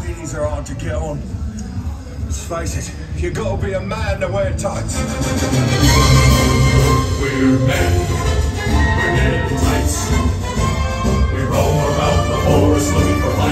These are hard to get on. Let's face it, you gotta be a man to wear tights. We're men in tights. We roam around the forest looking for